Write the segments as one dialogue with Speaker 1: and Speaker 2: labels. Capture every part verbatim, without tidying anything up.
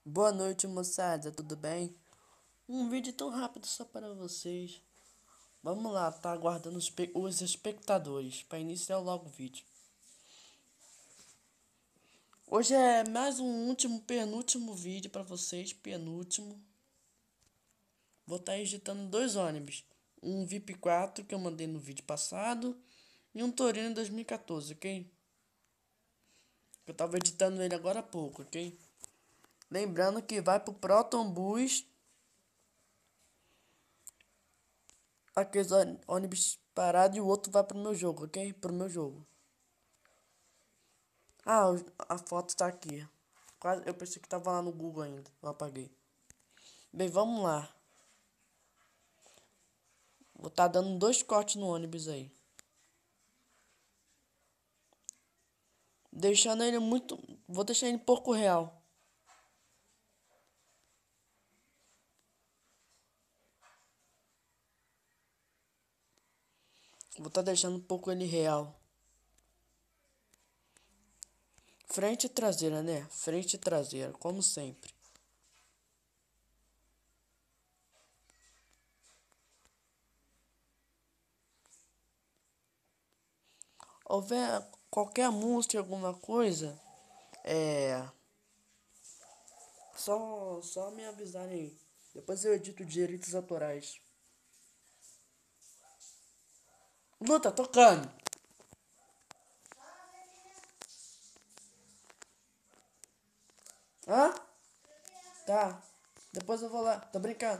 Speaker 1: Boa noite, moçada, tudo bem? Um vídeo tão rápido só para vocês. Vamos lá, tá aguardando os, espe- os espectadores para iniciar logo o vídeo. Hoje é mais um último, penúltimo vídeo para vocês, penúltimo. Vou estar editando dois ônibus, um V I P quatro que eu mandei no vídeo passado e um Torino dois mil e quatorze, ok? Eu tava editando ele agora há pouco, ok? Lembrando que vai pro Proton Bus aqueles ôni- ônibus parados e o outro vai pro meu jogo, ok? Pro meu jogo. Ah, o- a foto tá aqui. Quase, eu pensei que tava lá no Google ainda. Eu apaguei. Bem, vamos lá. Vou tá dando dois cortes no ônibus aí. Deixando ele muito. Vou deixar ele pouco real. Vou tá deixando um pouco ele real. Frente e traseira, né? Frente e traseira, como sempre. Houver qualquer música, alguma coisa, é. Só, só me avisarem aí. Depois eu edito direitos autorais. Luta, tocando. Hã? Tá. Depois eu vou lá. Tô brincando.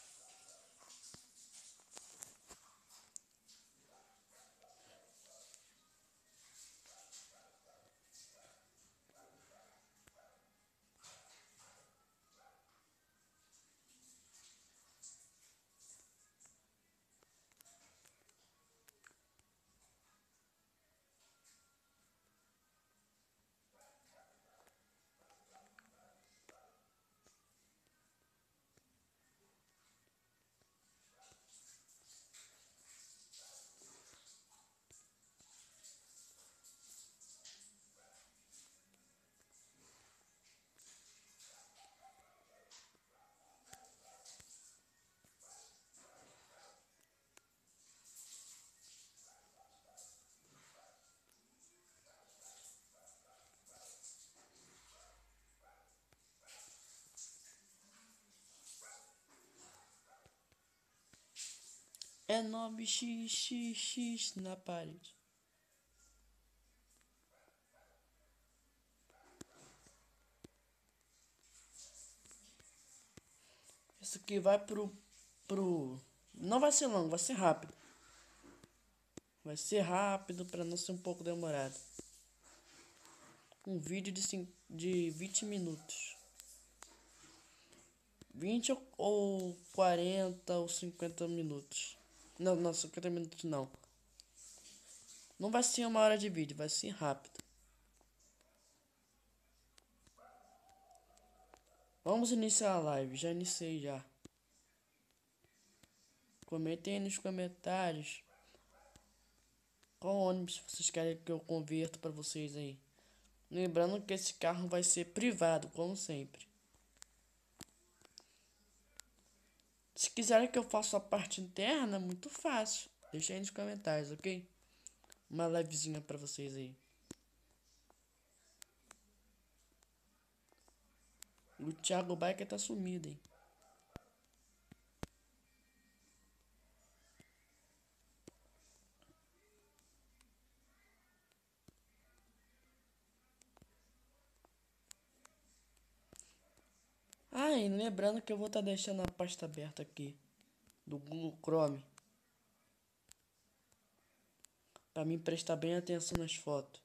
Speaker 1: É nove x x x na parede. Isso aqui vai pro, pro... Não vai ser longo, vai ser rápido. Vai ser rápido para não ser um pouco demorado. Um vídeo de, cin- de vinte minutos. Vinte ou ou quarenta ou cinquenta minutos. Não, não, cinquenta minutos não. Não vai ser uma hora de vídeo, vai ser rápido. Vamos iniciar a live, já iniciei já. Comentem aí nos comentários qual ônibus vocês querem que eu converta para vocês aí. Lembrando que esse carro vai ser privado, como sempre. Se quiserem que eu faça a parte interna, muito fácil. Deixa aí nos comentários, ok? Uma livezinha pra vocês aí. O Thiago Biker tá sumido, hein? Ah, e lembrando que eu vou estar tá deixando a pasta aberta aqui do Google Chrome para mim prestar bem atenção nas fotos.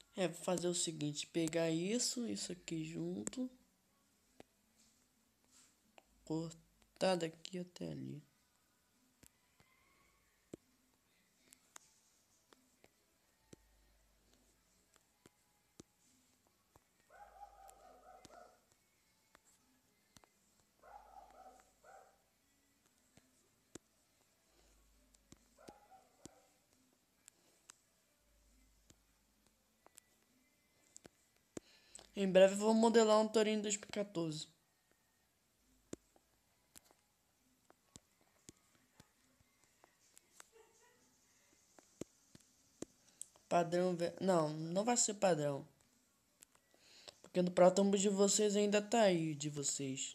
Speaker 1: É, vou fazer o seguinte, pegar isso, isso aqui junto, cortar daqui até ali. Em breve eu vou modelar um Torinho dois mil e quatorze. Padrão, ve- não, não vai ser padrão. Porque no prótomo de vocês ainda tá aí, de vocês.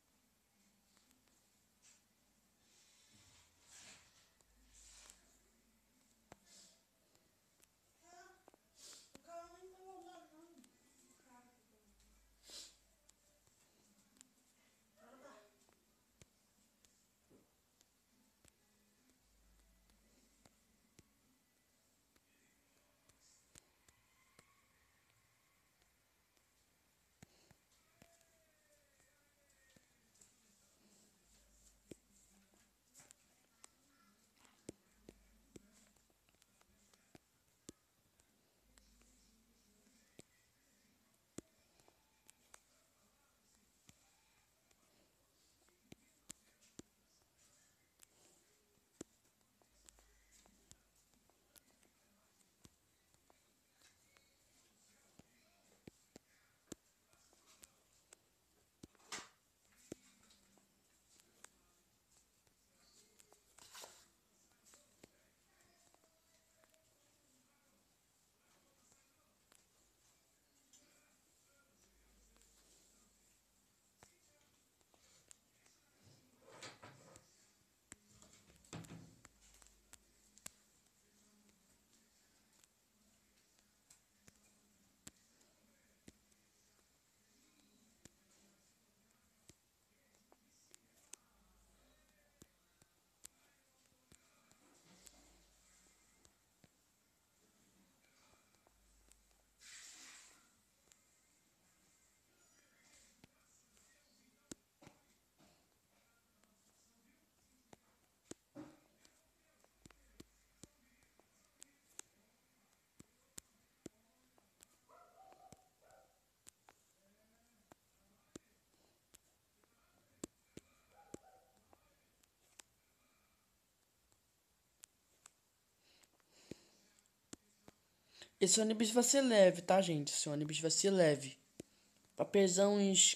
Speaker 1: Esse ônibus vai ser leve, tá, gente? Esse ônibus vai ser leve. Vai pesar uns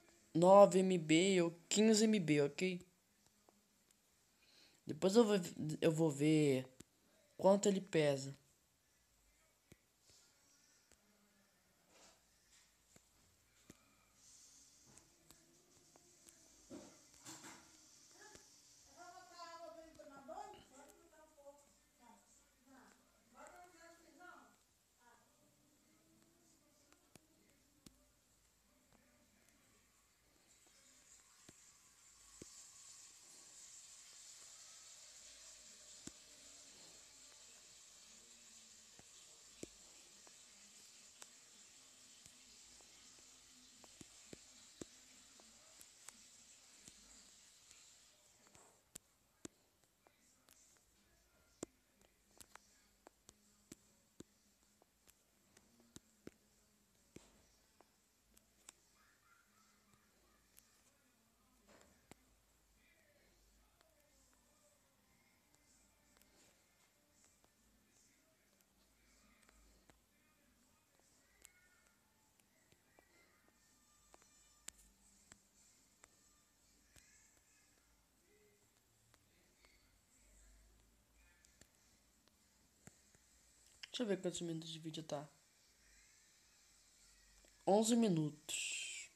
Speaker 1: nove mililitros ou quinze mililitros, ok? Depois eu vou, eu vou ver quanto ele pesa. Deixa eu ver quantos minutos de vídeo tá. Onze minutos.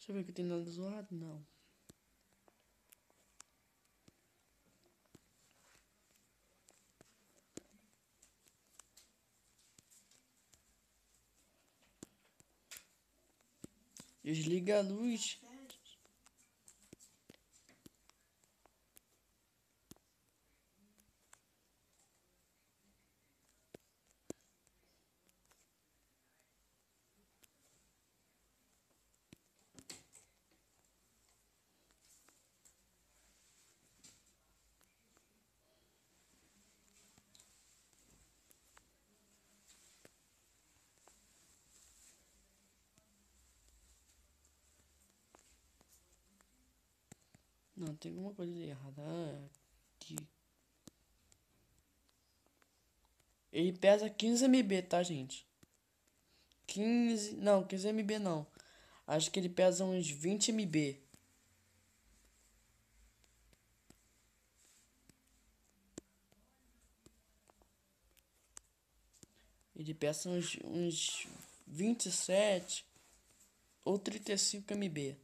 Speaker 1: Deixa eu ver que tem nada zoado. Não. Desliga a luz. Não, tem alguma coisa errada. Ah, aqui. Ele pesa quinze mililitros, tá, gente? quinze. Não, quinze mililitros não. Acho que ele pesa uns vinte mililitros. Ele pesa uns, uns vinte e sete ou trinta e cinco mililitros.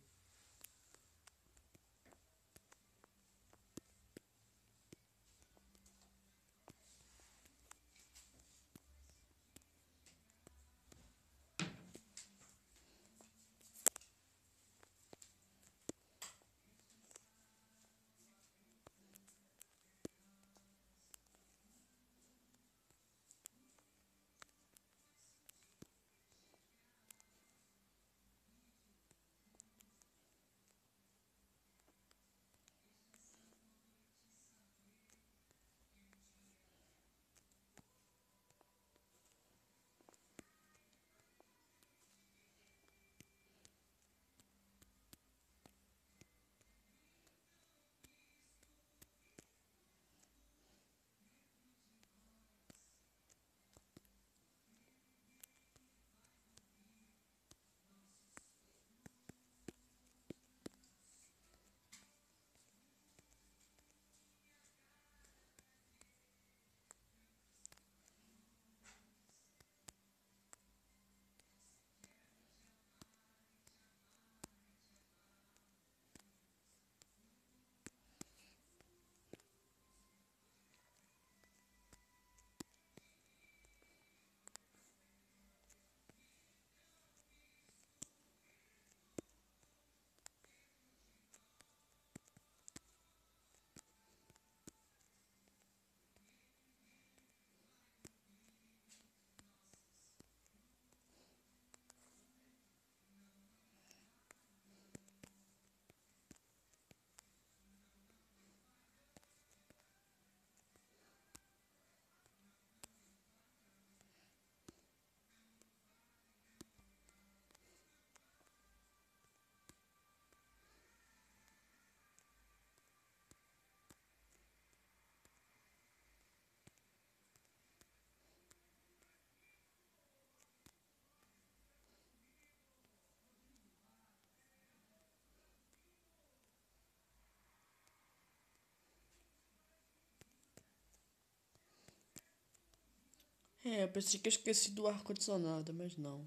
Speaker 1: É, eu pensei que eu esqueci do ar-condicionado, mas não.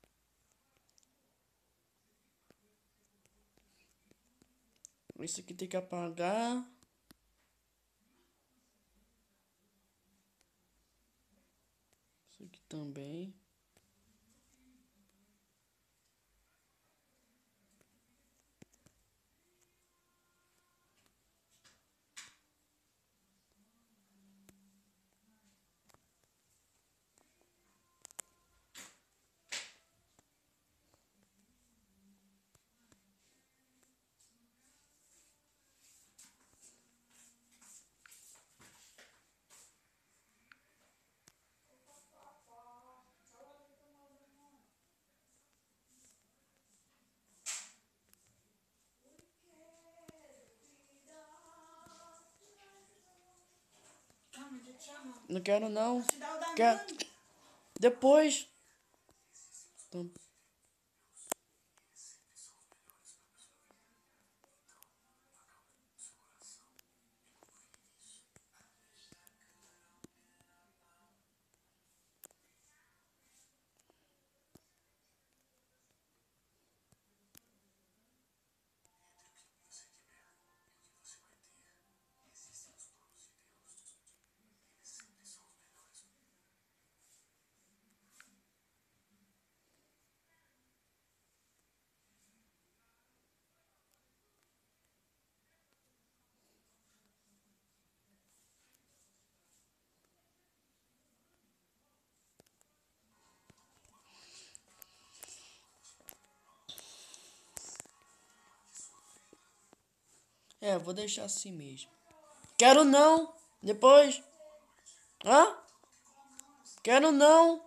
Speaker 1: Isso aqui tem que apagar. Isso aqui também. Não quero não. Quero. Depois. Então, É, vou deixar assim mesmo. Quero não. Depois. Hã? Quero não.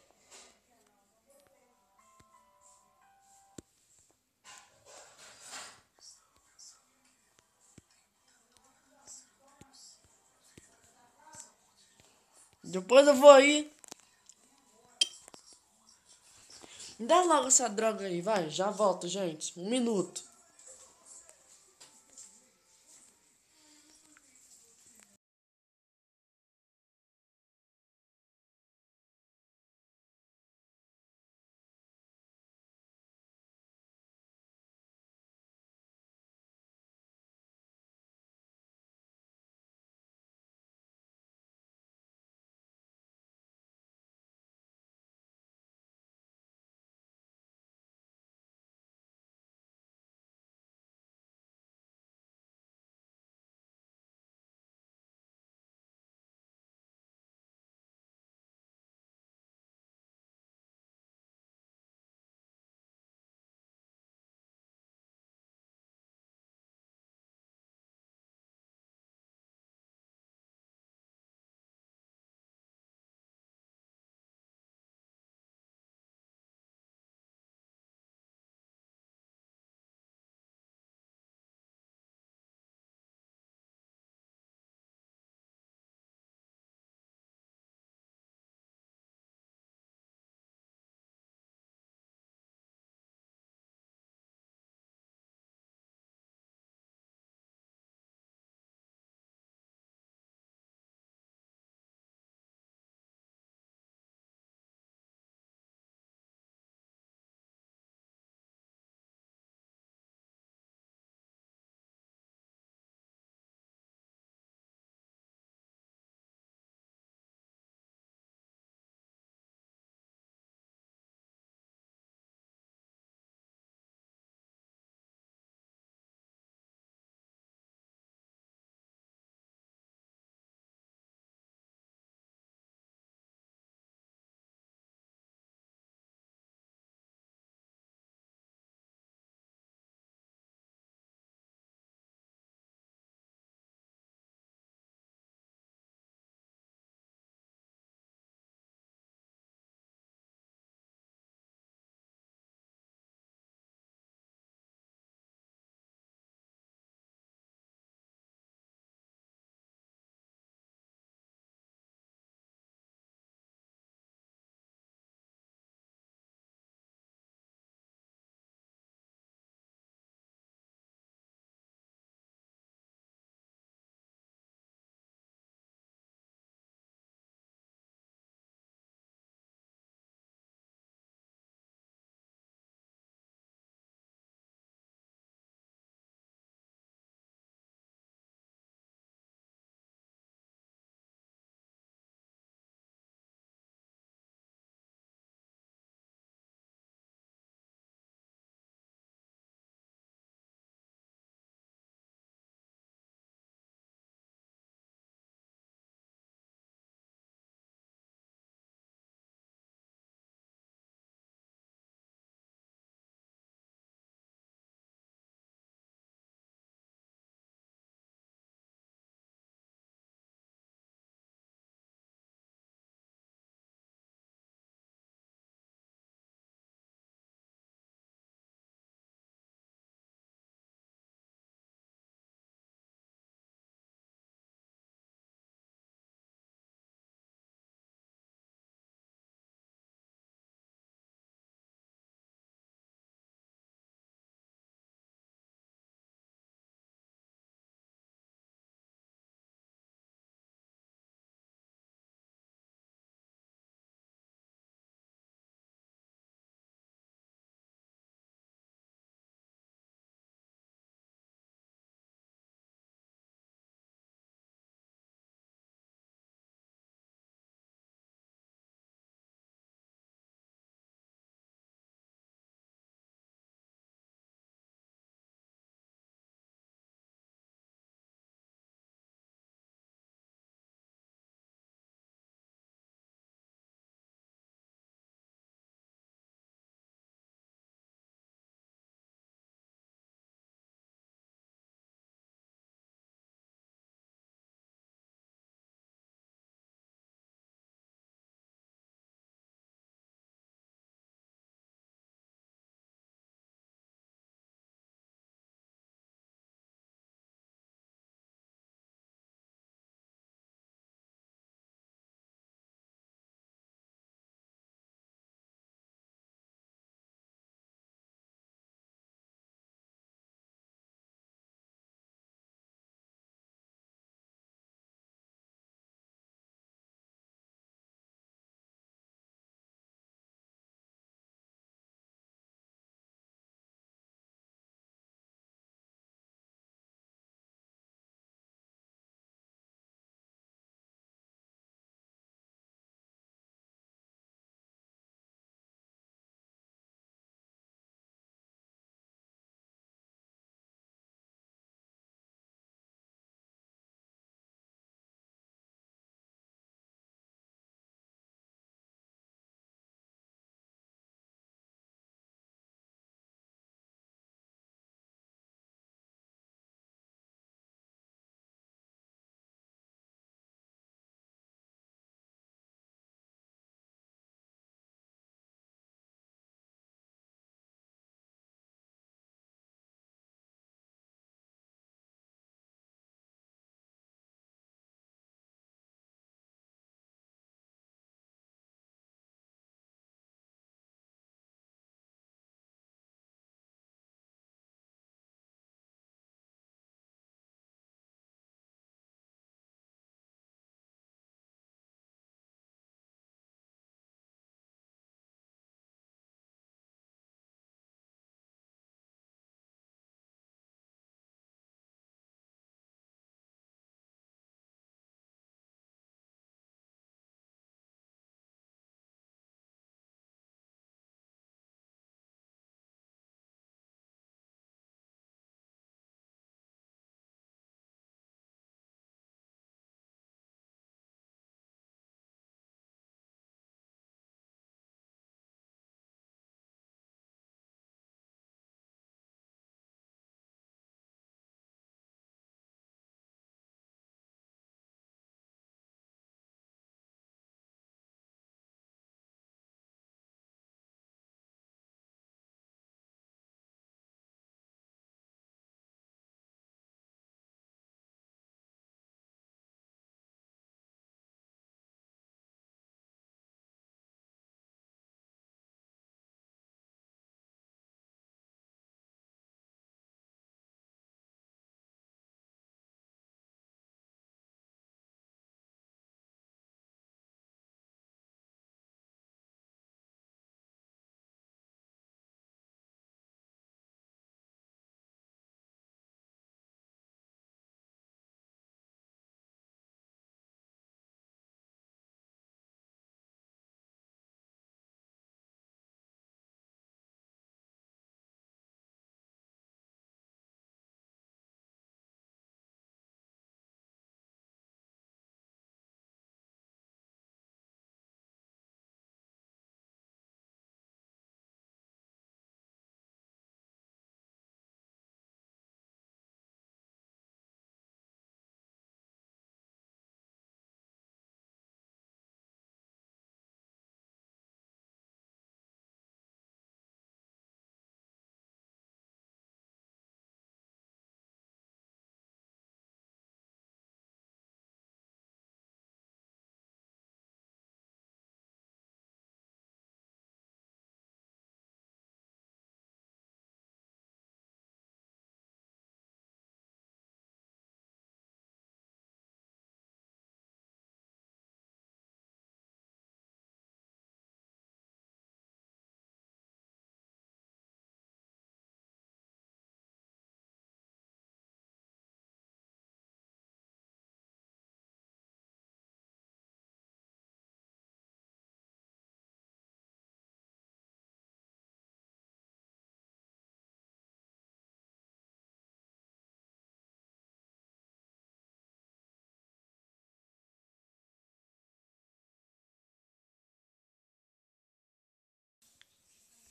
Speaker 1: Depois eu vou aí. Me dá logo essa droga aí, vai. Já volto, gente. Um minuto.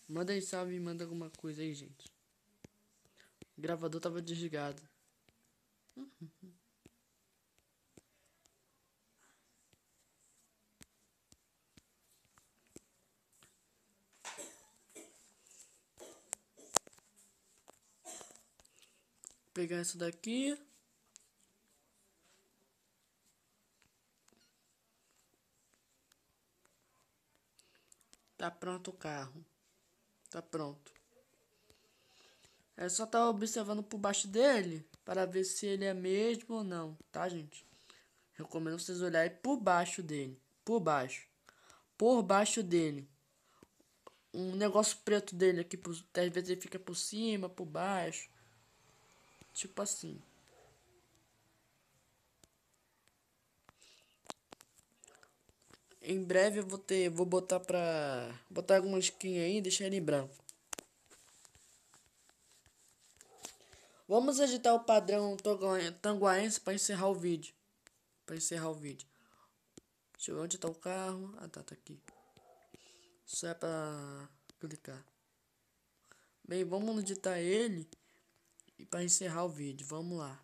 Speaker 1: Manda aí salve e manda alguma coisa aí, gente. O gravador tava desligado. Vou pegar isso daqui. Tá pronto o carro. Tá pronto. É só estar observando por baixo dele para ver se ele é mesmo ou não, tá, gente? Recomendo vocês olharem por baixo dele. Por baixo. Por baixo dele. Um negócio preto dele aqui, por, às vezes ele fica por cima, por baixo. Tipo assim. Em breve eu vou ter, vou botar pra, botar alguma skin aí e deixar ele em branco. Vamos editar o padrão tanguaense para encerrar o vídeo. Para encerrar o vídeo. Deixa eu ver onde tá o carro. Ah, tá, tá aqui. Só é pra clicar. Bem, vamos editar ele e para encerrar o vídeo. Vamos lá.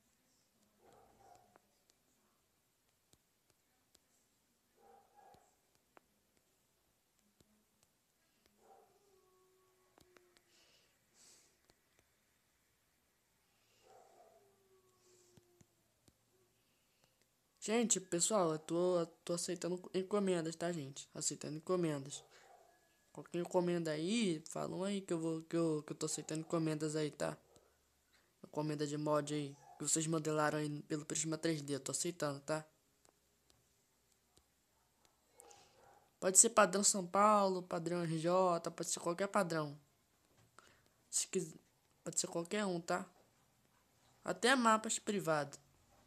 Speaker 1: Gente, pessoal, eu tô, eu tô aceitando encomendas, tá, gente? Aceitando encomendas. Qualquer encomenda aí, falam aí que eu vou que eu, que eu tô aceitando encomendas aí, tá? Encomenda de mod aí que vocês modelaram aí pelo Prisma três D, eu tô aceitando, tá? Pode ser padrão São Paulo, padrão R J, pode ser qualquer padrão. Se quiser, pode ser qualquer um, tá? Até mapas privados.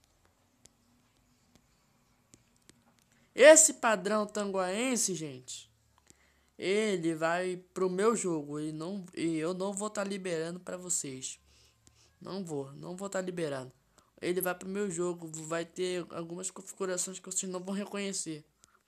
Speaker 1: Esse padrão tanguaense, gente, ele vai pro meu jogo e não e eu não vou estar tá liberando para vocês. Não vou, não vou estar tá liberando. Ele vai pro meu jogo, vai ter algumas configurações que vocês não vão reconhecer.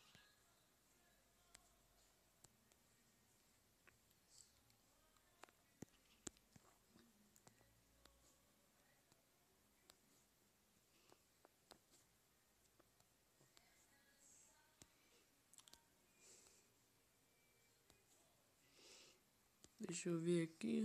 Speaker 1: Deixa eu ver aqui.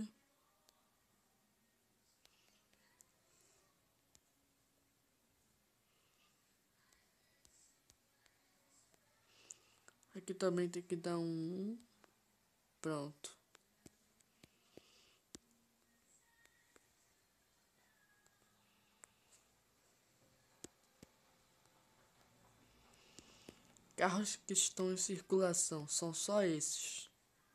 Speaker 1: Aqui também tem que dar um. Pronto. Carros que estão em circulação, são só esses.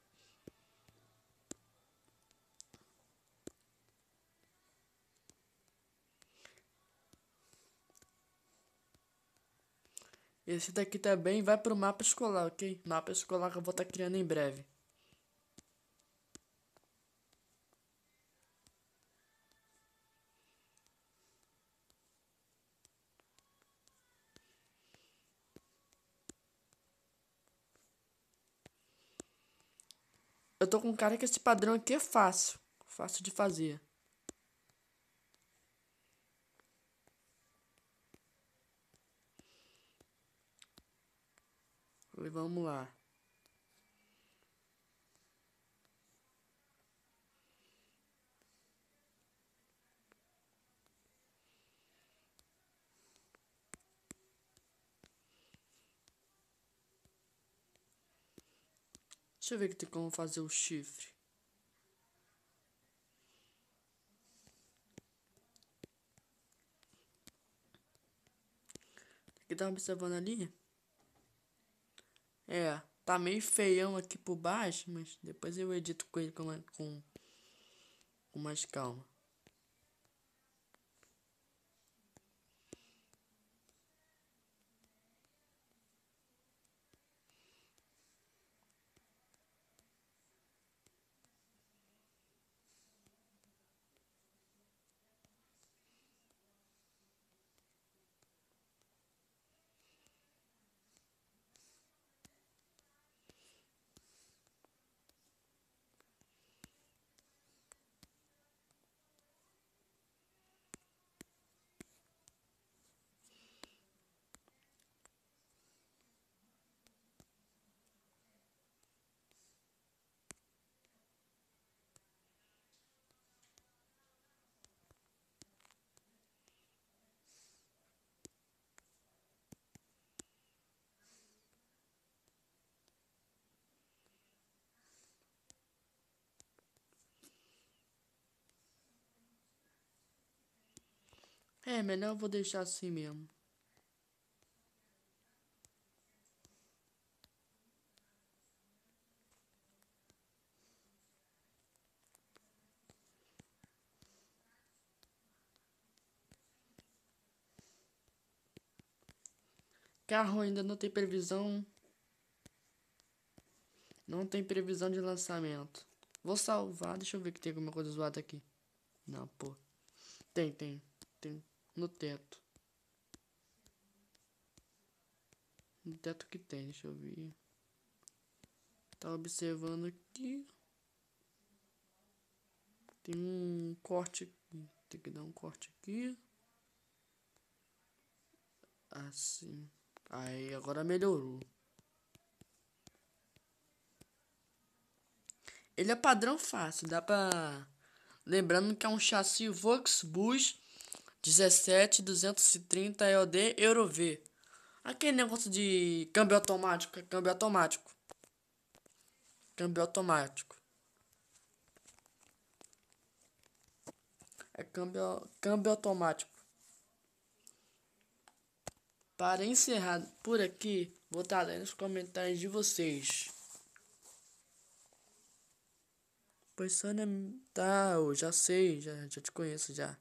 Speaker 1: Esse daqui também vai pro mapa escolar, ok? Mapa escolar que eu vou estar criando em breve. Eu tô com cara que esse padrão aqui é fácil. Fácil de fazer. E vamos lá. Deixa eu ver que tem como fazer o chifre. Aqui tá observando ali? É, tá meio feião aqui por baixo, mas depois eu edito com ele com, com, com mais calma. É, melhor eu vou deixar assim mesmo. Carro ainda não tem previsão. Não tem previsão de lançamento. Vou salvar. Deixa eu ver que tem alguma coisa zoada aqui. Não, pô. Tem, tem. Tem. No teto. No teto que tem, deixa eu ver. Tá observando aqui. Tem um corte. Tem que dar um corte aqui. Assim. Aí, agora melhorou. Ele é padrão fácil, dá pra... Lembrando que é um chassi Volksbus dezessete duzentos e trinta E O D Euro V. Aquele negócio de câmbio automático, é câmbio automático. Câmbio automático. É câmbio, câmbio automático. Para encerrar por aqui, vou estar lendo os comentários de vocês. Pois Sônia, tá, eu já sei, já, já te conheço já.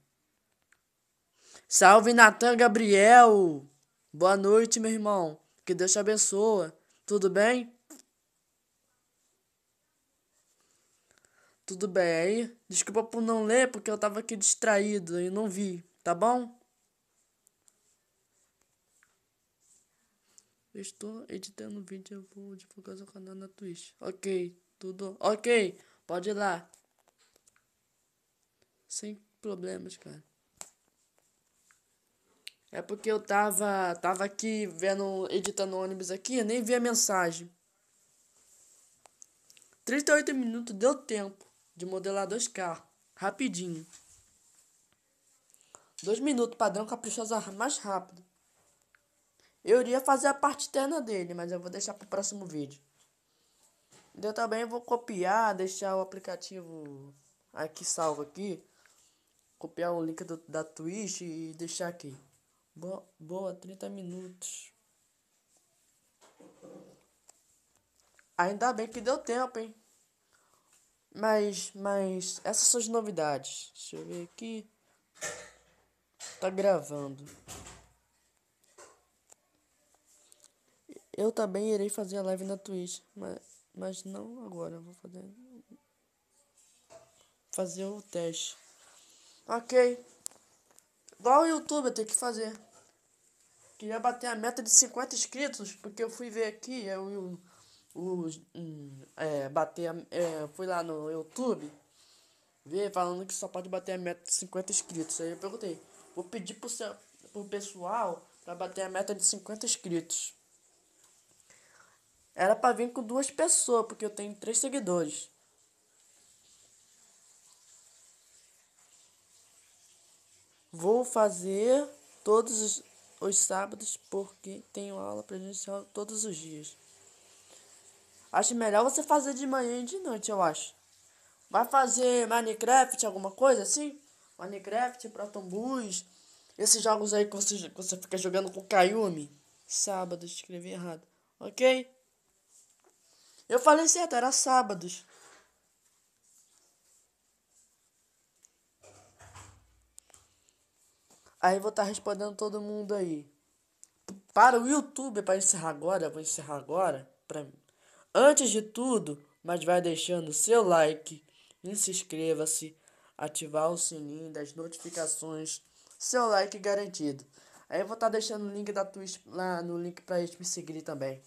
Speaker 1: Salve Natan Gabriel! Boa noite, meu irmão. Que Deus te abençoe. Tudo bem? Tudo bem aí? Desculpa por não ler, porque eu tava aqui distraído e não vi, tá bom? Eu estou editando vídeo, eu vou divulgar seu canal na Twitch. Ok, tudo ok. Pode ir lá. Sem problemas, cara. É porque eu tava, tava aqui vendo, editando ônibus aqui, eu nem vi a mensagem. trinta e oito minutos deu tempo de modelar dois carros. Rapidinho. Dois minutos, padrão caprichoso mais rápido. Eu iria fazer a parte externa dele, mas eu vou deixar pro próximo vídeo. Eu também vou copiar, deixar o aplicativo aqui salvo aqui. Copiar o link do, da Twitch e deixar aqui. Boa, boa, trinta minutos. Ainda bem que deu tempo, hein? Mas, mas, essas são as novidades. Deixa eu ver aqui. Tá gravando. Eu também irei fazer a live na Twitch, mas, mas não agora. Vou fazer, fazer o teste. Ok. Igual o YouTube eu tenho que fazer. Queria bater a meta de cinquenta inscritos, porque eu fui ver aqui, eu, eu, o, um, é, bater, a- é, fui lá no YouTube, ver falando que só pode bater a meta de cinquenta inscritos. Aí eu perguntei, vou pedir pro, seu, pro pessoal pra bater a meta de cinquenta inscritos. Era pra vir com duas pessoas, porque eu tenho três seguidores. Vou fazer todos os, os sábados, porque tenho aula presencial todos os dias. Acho melhor você fazer de manhã e de noite, eu acho. Vai fazer Minecraft, alguma coisa assim? Minecraft, Proton Bus, esses jogos aí que você, que você fica jogando com Kayumi. Sábado, escrevi errado. Ok? Eu falei certo, era sábados. Aí vou estar respondendo todo mundo aí. Para o YouTube, para encerrar agora, vou encerrar agora. Pra... Antes de tudo, mas vai deixando o seu like, e se inscreva-se, ativar o sininho das notificações, seu like garantido. Aí eu vou estar deixando o link da Twitch lá no link para eles me seguirem também.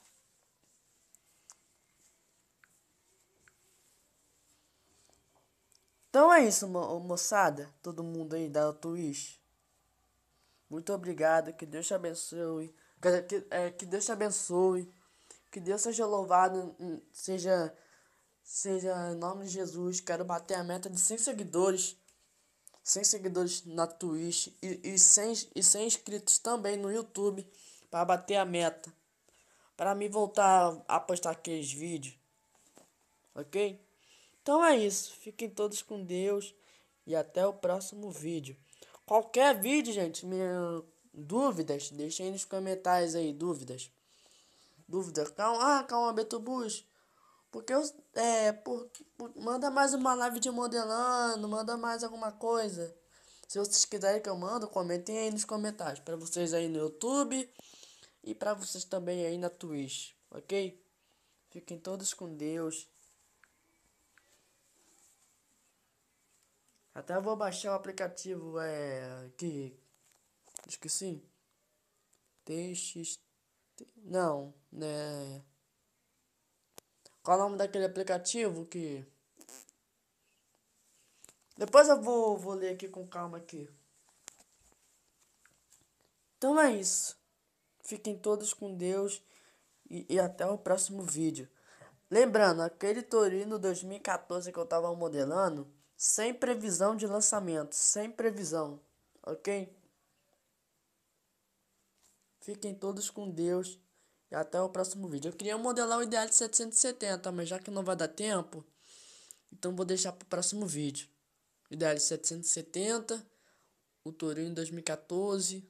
Speaker 1: Então é isso, mo moçada, todo mundo aí da Twitch. Muito obrigado, que Deus te abençoe. Que, que, é, que Deus te abençoe. Que Deus seja louvado, hum, seja, seja em nome de Jesus. Quero bater a meta de cem seguidores. cem seguidores na Twitch e, e, cem, e cem inscritos também no YouTube para bater a meta. Para mim voltar a postar aqueles vídeos. Ok? Então é isso. Fiquem todos com Deus e até o próximo vídeo. qualquer vídeo, gente, minha dúvidas, deixem aí nos comentários aí, dúvidas. Dúvidas, calma, ah, calma, Betobus. Porque eu, é, por, por- manda mais uma live de modelando, manda mais alguma coisa. Se vocês quiserem que eu mando, comentem aí nos comentários. Pra vocês aí no YouTube e pra vocês também aí na Twitch, ok? Fiquem todos com Deus. Até vou baixar o aplicativo, é, que, esqueci. T X T, não, né? Qual é o nome daquele aplicativo que... Depois eu vou, vou ler aqui com calma aqui. Então é isso. Fiquem todos com Deus e, e até o próximo vídeo. Lembrando, aquele Torino dois mil e quatorze que eu tava modelando, sem previsão de lançamento, sem previsão, ok? Fiquem todos com Deus e até o próximo vídeo. Eu queria modelar o Ideal de setecentos e setenta, mas já que não vai dar tempo, então vou deixar para o próximo vídeo. Ideal de setecentos e setenta, o Torino dois mil e quatorze.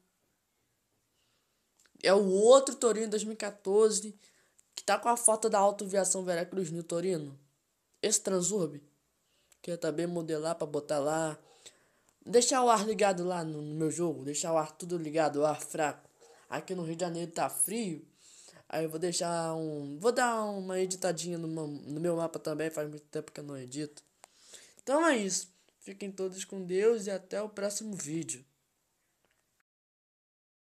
Speaker 1: É o outro Torino dois mil e quatorze que tá com a foto da Autoviação Veracruz no Torino. Esse Transurb. Que eu também modelar pra botar lá. Deixar o ar ligado lá no, no meu jogo. Deixar o ar tudo ligado, o ar fraco. Aqui no Rio de Janeiro tá frio. Aí eu vou deixar um... Vou dar uma editadinha no, meu- no meu mapa também. Faz muito tempo que eu não edito. Então é isso. Fiquem todos com Deus e até o próximo vídeo.